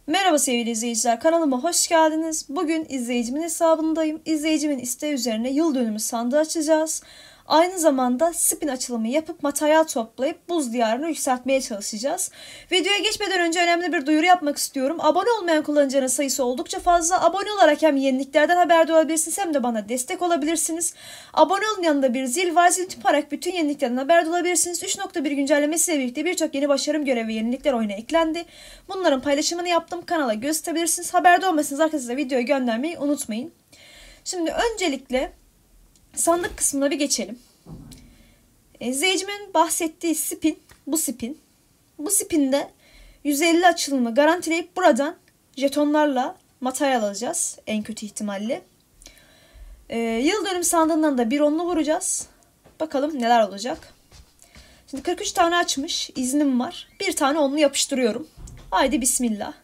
Merhaba sevgili izleyiciler, kanalıma hoş geldiniz. Bugün izleyicimin hesabındayım. İzleyicimin isteği üzerine yıl dönümü sandığı açacağız. Aynı zamanda spin açılımı yapıp materyal toplayıp buz diyarını yükseltmeye çalışacağız. Videoya geçmeden önce önemli bir duyuru yapmak istiyorum. Abone olmayan kullanıcıların sayısı oldukça fazla. Abone olarak hem yeniliklerden haberdar olabilirsiniz hem de bana destek olabilirsiniz. Abone olun, yanında bir zil var. Zil tutarak bütün yeniliklerden haberdar olabilirsiniz. 3.1 güncellemesiyle birlikte birçok yeni başarım görevi ve yenilikler oyuna eklendi. Bunların paylaşımını yaptım. Kanala gösterebilirsiniz. Haberdar olmasınız arkadaşlar, videoyu göndermeyi unutmayın. Şimdi öncelikle sandık kısmına bir geçelim. İzleyicimin bahsettiği spin bu spin. Bu spinde 150 açılımı garantileyip buradan jetonlarla materyal alacağız en kötü ihtimalle. Yıl dönüm sandığından da bir onlu vuracağız. Bakalım neler olacak. Şimdi 43 tane açmış. İznim var. Bir tane onlu yapıştırıyorum. Haydi bismillah.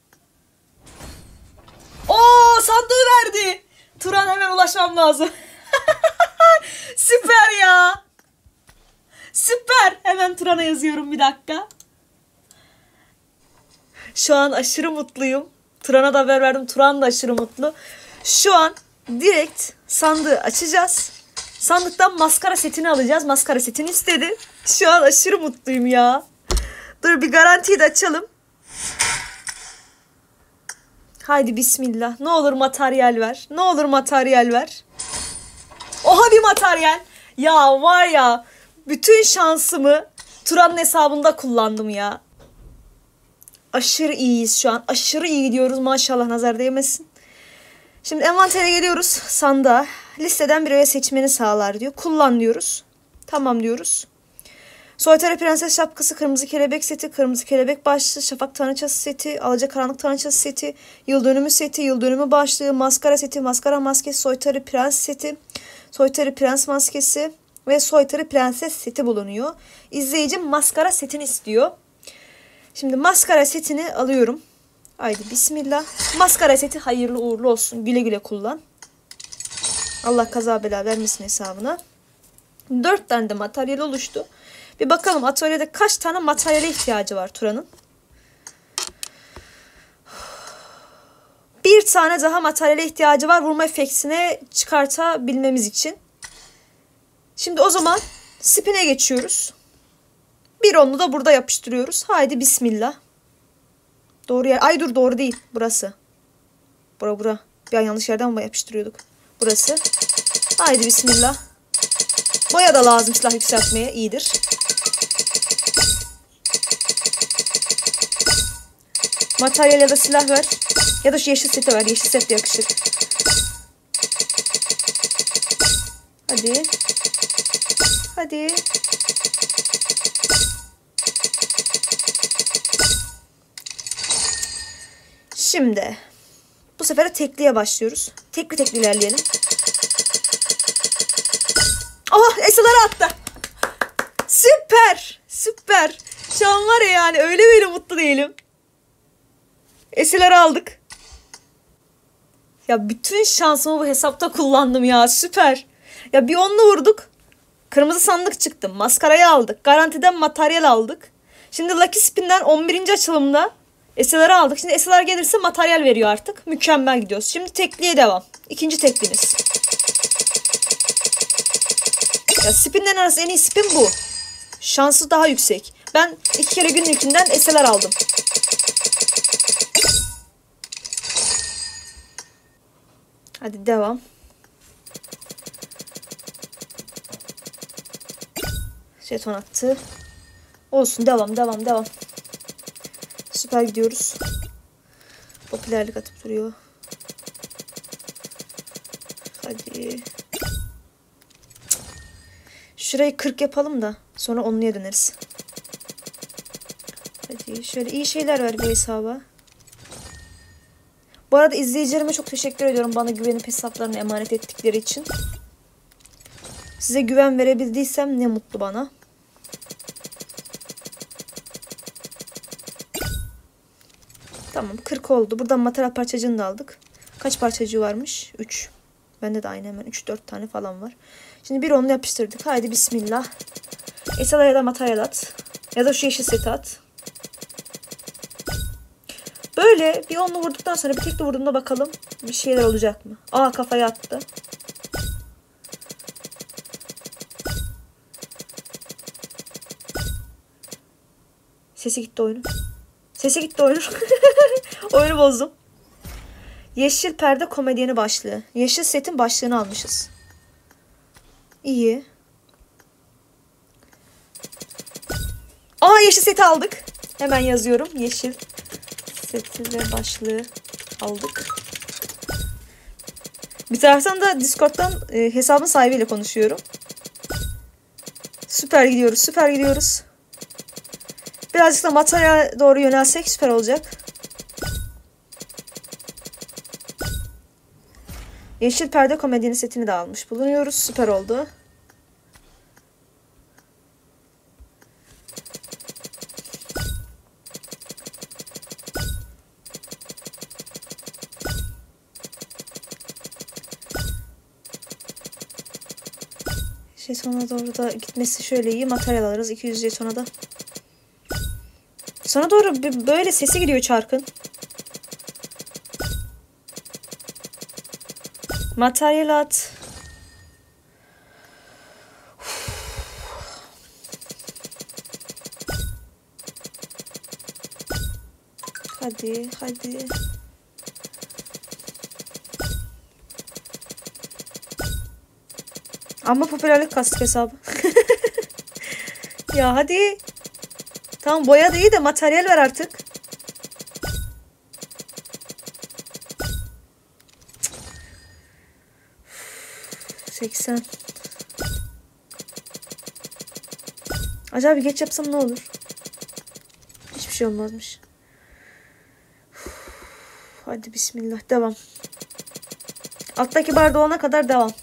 Oo, sandığı verdi. Turan, hemen ulaşmam lazım. Süper ya. Süper. Hemen Turan'a yazıyorum, bir dakika. Şu an aşırı mutluyum. Turan'a da haber verdim. Turan da aşırı mutlu. Şu an direkt sandığı açacağız. Sandıktan maskara setini alacağız. Maskara setini istedi. Şu an aşırı mutluyum ya. Dur, bir garantiyi de açalım. Haydi bismillah. Ne olur materyal ver. Ne olur materyal ver. Oha, bir materyal. Ya var ya, bütün şansımı Turan'ın hesabında kullandım ya. Aşırı iyiyiz şu an. Aşırı iyi gidiyoruz. Maşallah, nazar değmesin. Şimdi envantere geliyoruz, sandığa. Listeden bir öğe seçmeni sağlar diyor. Kullan diyoruz. Tamam diyoruz. Soytarı Prenses şapkası, kırmızı kelebek seti, kırmızı kelebek başlığı, şafak tanrıçası seti, alacakaranlık tanrıçası seti, yıl dönümü seti, yıl dönümü başlığı, maskara seti, maskara maskesi, soytarı prens seti, soytarı prens maskesi ve soytarı prenses seti bulunuyor. İzleyicim maskara setini istiyor. Şimdi maskara setini alıyorum. Haydi bismillah. Maskara seti hayırlı uğurlu olsun. Güle güle kullan. Allah kaza bela vermesin hesabına. 4 tane de materyal oluştu. Bir bakalım atölyede kaç tane materyale ihtiyacı var Turan'ın. Bir tane daha materyale ihtiyacı var vurma efektini çıkartabilmemiz için. Şimdi o zaman spin'e geçiyoruz. Bir onlu da burada yapıştırıyoruz. Haydi bismillah. Doğru yer. Ay dur, doğru değil. Burası. Bura. Bir an yanlış yerden mi yapıştırıyorduk? Burası. Haydi bismillah. Boya da lazım silah yükseltmeye. İyidir. Materyal ya da silah ver. Ya da şu yeşil seti ver. Yeşil set de yakışır. Hadi. Hadi. Şimdi bu sefer tekliye başlıyoruz. Tekli ilerleyelim. Oh, esaları attı. Süper. Süper. Şu an var ya, yani öyle böyle mutlu değilim. Esileri aldık. Ya bütün şansımı bu hesapta kullandım ya. Süper. Ya bir onlu vurduk. Kırmızı sandık çıktı. Maskarayı aldık. Garantiden materyal aldık. Şimdi Lucky Spin'den 11. açılımda eseleri aldık. Şimdi eseler gelirse materyal veriyor artık. Mükemmel gidiyoruz. Şimdi tekliye devam. İkinci teklimiz. Ya spinlerin arası en iyi spin bu. Şansı daha yüksek. Ben 2 kere günlüğünden eseler aldım. Hadi devam. Jeton attı. Olsun, devam. Süper gidiyoruz. Popülerlik atıp duruyor. Hadi. Şurayı 40 yapalım da sonra onluya döneriz. Hadi şöyle iyi şeyler ver bu hesaba. Bu arada izleyicilerime çok teşekkür ediyorum bana güvenip hesaplarını emanet ettikleri için. Size güven verebildiysem ne mutlu bana. Tamam, 40 oldu. Buradan materyal parçacığını da aldık. Kaç parçacığı varmış? 3. Bende de aynı, hemen 3-4 tane falan var. Şimdi bir onlu yapıştırdık. Haydi bismillah. Esalara da materyal at. Ya da şu yeşil seti at. Böyle bir onlu vurduktan sonra bir tekli vurduğumda bakalım bir şeyler olacak mı? Aa, kafaya attı. Sesi gitti oyunun. Sesi gitti oyunun. Oyunu bozdum. Yeşil perde komedyeni başlığı. Yeşil setin başlığını almışız. İyi. Aa, yeşil seti aldık. Hemen yazıyorum. Yeşil seti ve başlığı aldık. Bir taraftan da Discord'dan hesabın sahibiyle konuşuyorum. Süper gidiyoruz. Süper gidiyoruz. Birazcık da materyale doğru yönelsek süper olacak. Yeşil perde komedyenin setini de almış bulunuyoruz. Süper oldu. Jetona doğru da gitmesi şöyle iyi. Materyal alırız. 200 jetona da. Sana doğru böyle sesi gidiyor çarkın. Materyal at. Hadi, hadi. Ama popülerlik kastık hesabı. Ya hadi. Tamam, boya da iyi de materyal ver artık. Cık. 80. Acaba bir geç yapsam ne olur? Hiçbir şey olmazmış. Hadi bismillah, devam. Alttaki bar dolana kadar devam.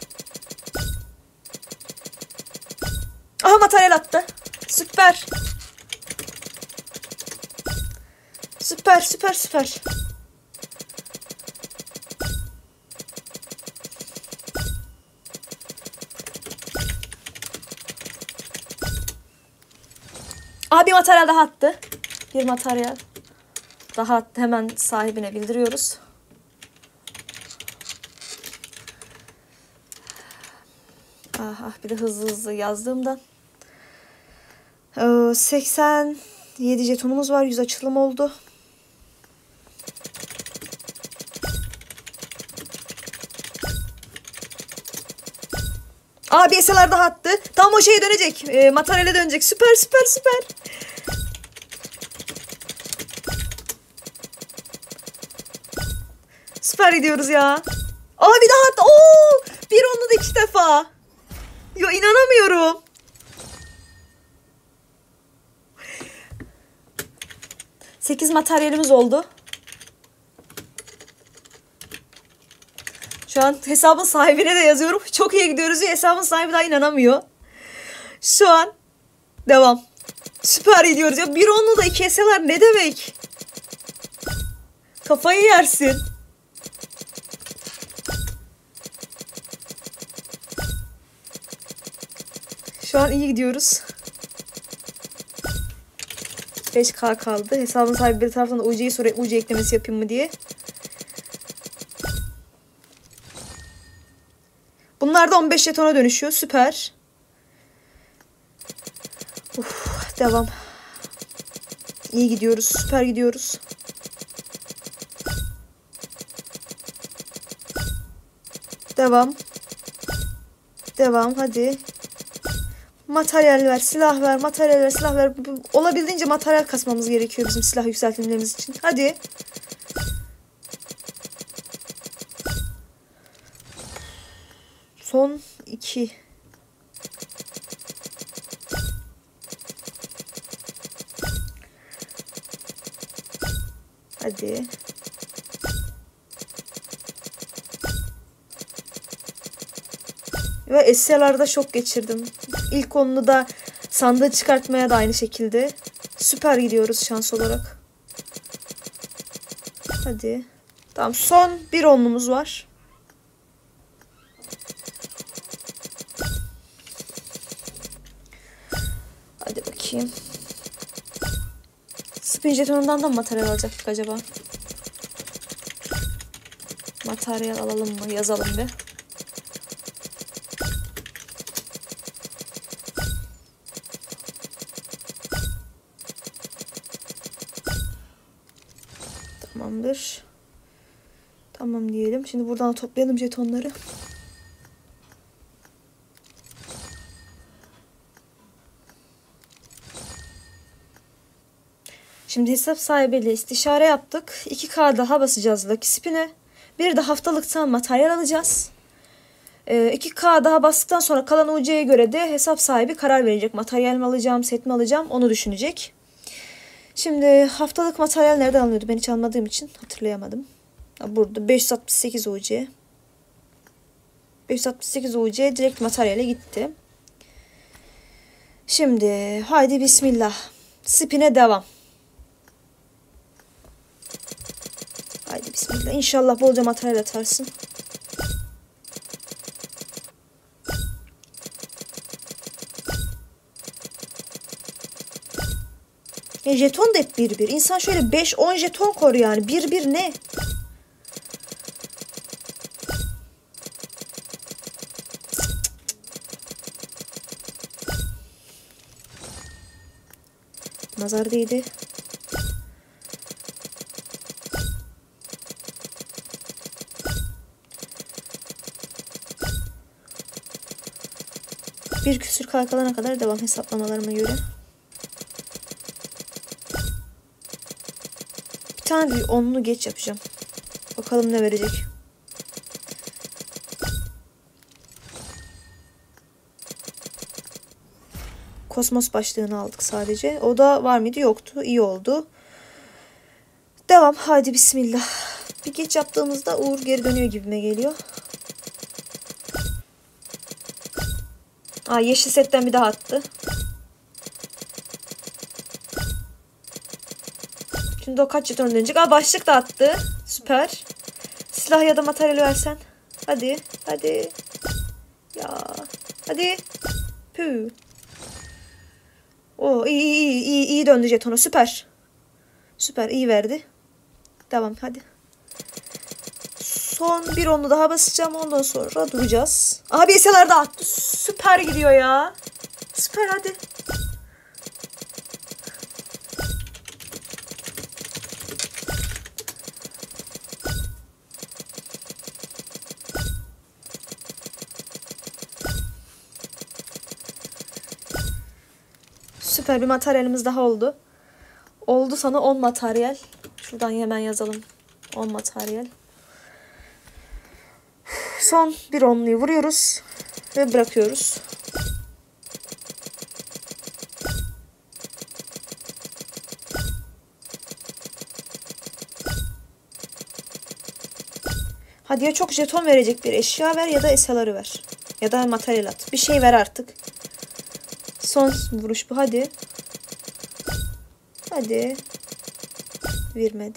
Aha, materyal attı. Süper. Süper, süper, süper. Aha, bir materyal daha attı. Bir materyal daha attı. Hemen sahibine bildiriyoruz. Ah, bir de hızlı hızlı yazdığımdan. 87 jetonumuz var. 100 açılım oldu. Bir SLR daha attı. Tam o şeye dönecek. Materyale dönecek. Süper, süper, süper. Süper gidiyoruz ya. Bir daha attı. Oo! Bir onu da 2 defa. Ya inanamıyorum. Sekiz materyalimiz oldu. Şu an hesabın sahibine de yazıyorum. Çok iyi gidiyoruz ya, hesabın sahibi daha inanamıyor. Şu an devam. Süper gidiyoruz ya. Bir onlu da 2 SLR ne demek? Kafayı yersin. Şu an iyi gidiyoruz. 5K kaldı. Hesabın sahibi bir taraftan da UC'yi soruyor. UC eklemesi yapayım mı diye. Bunlar da 15 jetona dönüşüyor. Süper. Devam. İyi gidiyoruz. Süper gidiyoruz. Devam. Devam. Hadi. Materyal ver. Silah ver. Materyal ver. Silah ver. Olabildiğince materyal kasmamız gerekiyor bizim silah yükseltmemiz için. Hadi. Son 2. Hadi. Ve SLR'da şok geçirdim. İlk onunu da sandığı çıkartmaya da aynı şekilde. Süper gidiyoruz şans olarak. Hadi. Tamam, son bir onlumuz var. Hadi bakayım. spin jetonundan da mı materyal alacaktık acaba? Materyal alalım mı? Yazalım bir. Tamamdır. Tamam diyelim. Şimdi buradan toplayalım jetonları. Şimdi hesap sahibiyle istişare yaptık. 2K daha basacağız Lucky Spin'e. Bir de haftalıktan materyal alacağız. 2K daha bastıktan sonra kalan UC'ye göre de hesap sahibi karar verecek. Materyal mi alacağım, set mi alacağım onu düşünecek. Şimdi haftalık materyal nereden alınıyordu? Ben hiç almadığım için hatırlayamadım. Burada 568 UC. 568 UC direkt materyale gitti. Şimdi haydi bismillah. Spin'e devam. Haydi bismillah. İnşallah bolca materyal atarsın. Jeton da hep 1-1. İnsan şöyle 5-10 jeton koruyor yani. 1-1 ne? Nazar değdi. Bir küsür kalkalana kadar devam hesaplamalarıma göre. Bir tane bir onlu geç yapacağım. Bakalım ne verecek. Kosmos başlığını aldık sadece. O da var mıydı? Yoktu. İyi oldu. Devam. Haydi bismillah. Bir geç yaptığımızda Uğur geri dönüyor gibime geliyor. Yeşil setten bir daha attı. Şimdi o kaç jeton dönecek? Başlık da attı. Süper. Silah ya da materyal versen. Hadi. Hadi. Ya. Hadi. Püh. İyi döndü jetonu. Süper. Süper. İyi verdi. Devam. Hadi. Son bir onu daha basacağım. Ondan sonra duracağız. Bir eseler de attı. Süper gidiyor ya. Süper hadi. Süper bir materyalimiz daha oldu. Oldu sana 10 materyal. Şuradan hemen yazalım. 10 materyal. Son bir onluyu vuruyoruz. Ve bırakıyoruz. Hadi ya çok jeton verecek bir eşya ver ya da esaları ver. Ya da materyal at. Bir şey ver artık. Son vuruş bu. Hadi. Hadi. Vermedi.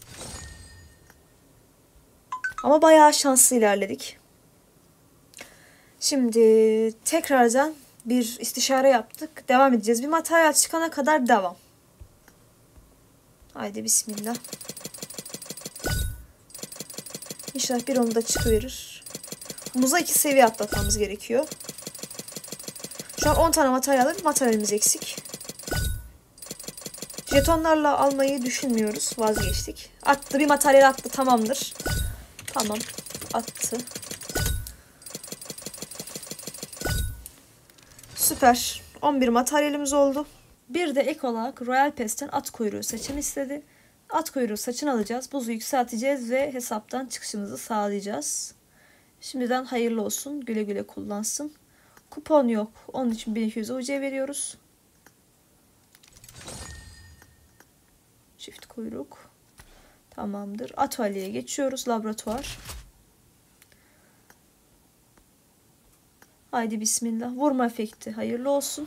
Ama bayağı şanslı ilerledik. Şimdi tekrardan bir istişare yaptık. Devam edeceğiz. Bir materyal çıkana kadar devam. Haydi bismillah. İnşallah bir onu da çıkıverir. Muza 2 seviye atlatmamız gerekiyor. Şu an 10 tane materyalimiz eksik. Jetonlarla almayı düşünmüyoruz. Vazgeçtik. Attı. Bir materyal attı. Tamamdır. Tamam. Attı. Süper. 11 materyalimiz oldu. Bir de ek olarak Royal Pass'ten at kuyruğu saçını istedi. At kuyruğu saçını alacağız. Buzu yükselteceğiz ve hesaptan çıkışımızı sağlayacağız. Şimdiden hayırlı olsun. Güle güle kullansın. Kupon yok. Onun için 1200 UC veriyoruz. Çift kuyruk. Tamamdır. Atölyeye geçiyoruz. Laboratuvar. Haydi bismillah. Vurma efekti. Hayırlı olsun.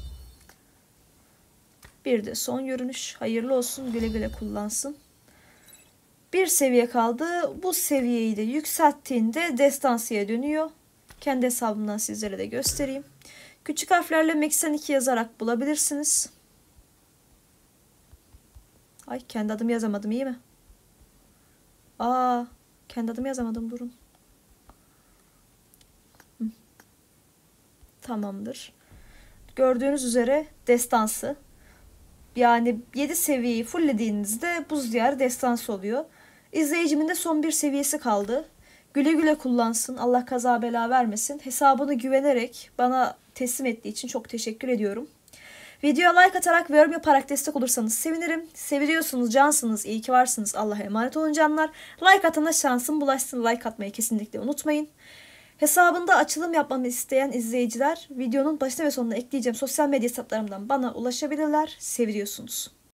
Bir de son görünüş. Hayırlı olsun. Güle güle kullansın. Bir seviye kaldı. Bu seviyeyi de yükselttiğinde destansiye dönüyor. Kendi hesabımdan sizlere de göstereyim. Küçük harflerle Meksan 2 yazarak bulabilirsiniz. Ay kendi adımı yazamadım, iyi mi? Aa, kendi adımı yazamadım, durun. Tamamdır. Gördüğünüz üzere destansı. Yani 7 seviyeyi fulllediğinizde buz diyarı destansı oluyor. İzleyicimin de son bir seviyesi kaldı. Güle güle kullansın. Allah kaza bela vermesin. Hesabını güvenerek bana teslim ettiği için çok teşekkür ediyorum. Videoya like atarak ve yorum yaparak destek olursanız sevinirim. Seviyorsunuz, cansınız, iyi ki varsınız. Allah'a emanet olun canlar. Like atana şansım bulaşsın. Like atmayı kesinlikle unutmayın. Hesabında açılım yapmamı isteyen izleyiciler videonun başına ve sonuna ekleyeceğim sosyal medya hesaplarımdan bana ulaşabilirler. Seviyorsunuz.